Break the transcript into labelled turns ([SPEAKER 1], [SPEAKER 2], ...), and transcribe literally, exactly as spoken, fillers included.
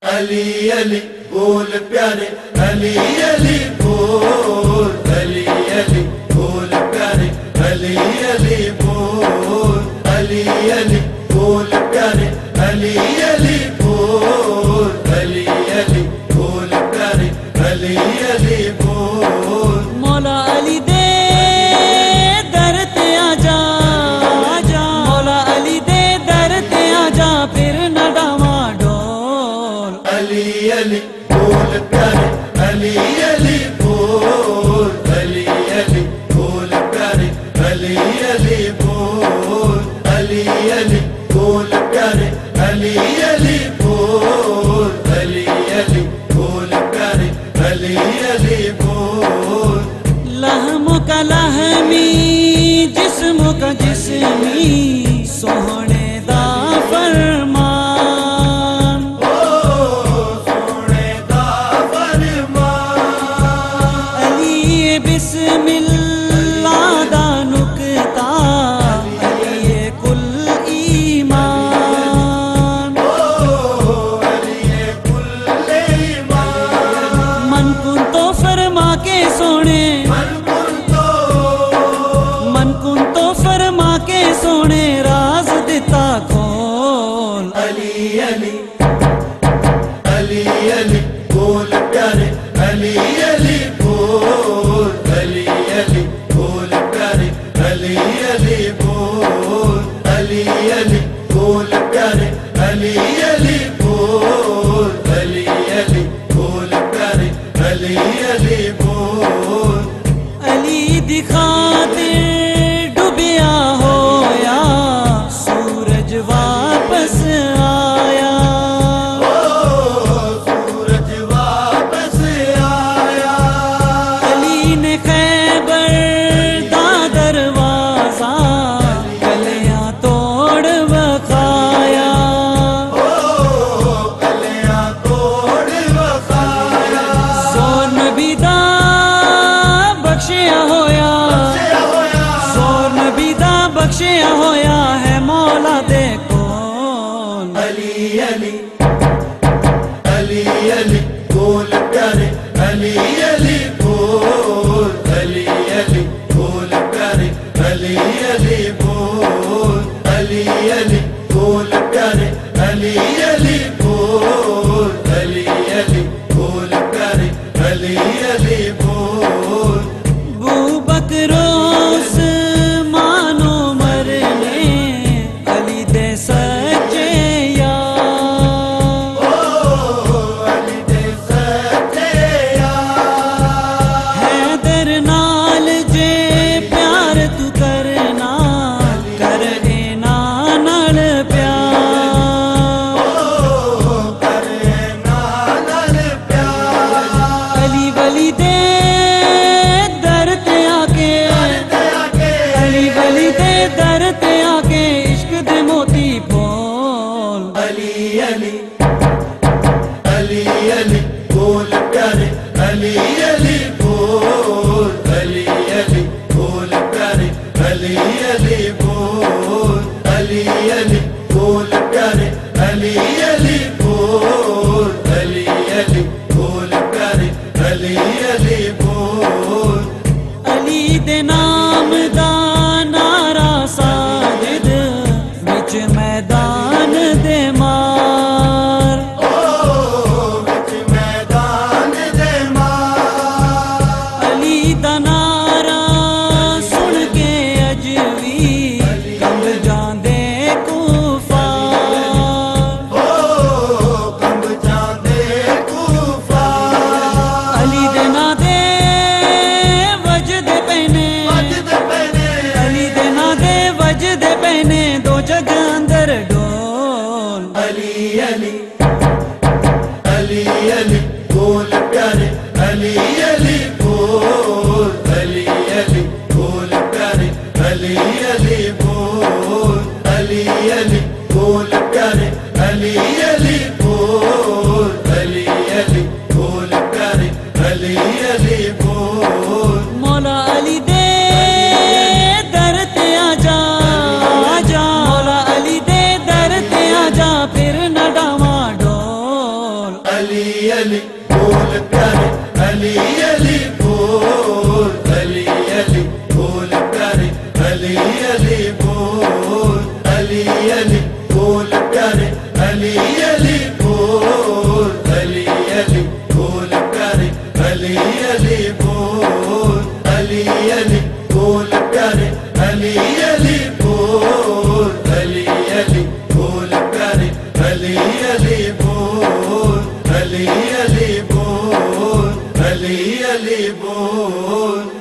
[SPEAKER 1] علی علی بول پیارے علی علی بول علی علی بول پیارے علی علی بول علی علی بول پیارے علی علی بول علی علی بول پیارے علی علی بول
[SPEAKER 2] مولا علی دے در تے آجا آجا مولا علی دے در تے آجا پھر نہ ڈاواں ڈول
[SPEAKER 1] علی علی بول پیارے علی علی بول علی علی بول پیارے علی علی بول علی علی بول پیارے علی علی بول علی علی بول پیارے علی علی بول
[SPEAKER 2] لہم کا لہمی جسم کا جسمی سوہنے دا فرمان
[SPEAKER 1] سونے دا فرمان
[SPEAKER 2] علی بسم اللہ دا نکتا علی کل ایمان
[SPEAKER 1] علی کل ایمان
[SPEAKER 2] من کن تو فرما کے سونے
[SPEAKER 1] من کن تو
[SPEAKER 2] من کن تو فرما کے سونے راز دیتا کھول
[SPEAKER 1] علی علی علی علی بول پیارے علی علی بول علی علی بول پیارے علی علی بول علی علی بول پیارے علی علی بول علی علی بول پیارے علی علی بول
[SPEAKER 2] علی دکھاتے ڈوبیا ہویا سورج واپس آیا
[SPEAKER 1] سورج واپس آیا
[SPEAKER 2] علی نے خیبر دا دروازہ گلیاں توڑ بخایا
[SPEAKER 1] کلیاں توڑ بخایا
[SPEAKER 2] زور نبی دا بخشیا ہویا زور نبی دا بخشیا ہویا ہے مولا دے کول
[SPEAKER 1] علی علی علی علی بول پیارے علی علی بول علی علی بول پیارے علی علی بول علی علی بول پیارے علی علی بول علی علی بول پیارے علی علی بول
[SPEAKER 2] بو بکروس مانو مرنے علی دے سچے یار
[SPEAKER 1] علی دے سچے یار
[SPEAKER 2] حیدر نال جے پیار تو کرنا کر اینا نال پیار
[SPEAKER 1] کرے نال پیار
[SPEAKER 2] علی ولی دے در تے آکے علی ولی دے در تے آکے عشق دے موتی پول
[SPEAKER 1] علی علی علی علی بول پیارے علی علی بول علی علی بول پیارے علی علی بول علی علی بول پیارے علی علی بول علی علی بول پیارے علی علی بول
[SPEAKER 2] علی دے نام دا نعرہ ساجد وچ میدان دے مار
[SPEAKER 1] وچ میدان دے مار
[SPEAKER 2] علی دا نعرہ سن کے اج وی کمب جاندے کفار
[SPEAKER 1] کمب جاندے کفار
[SPEAKER 2] علی دے نا دے وجد پہنے
[SPEAKER 1] وجد پہنے
[SPEAKER 2] علی دے نا دے وجد پہنے دو جگ اندر ڈول
[SPEAKER 1] علی علی علی علی بول پیارے علی علی بول علی علی بول پیارے علی علی بول علی علی بول پیارے علی علی بول علی علی بول پیارے علی علی بول
[SPEAKER 2] مولا علی دے در تے آجا آجا مولا علی دے در تے آجا پھر نہ ڈاواں ڈول
[SPEAKER 1] علی علی بول علی علی بول علی علی بول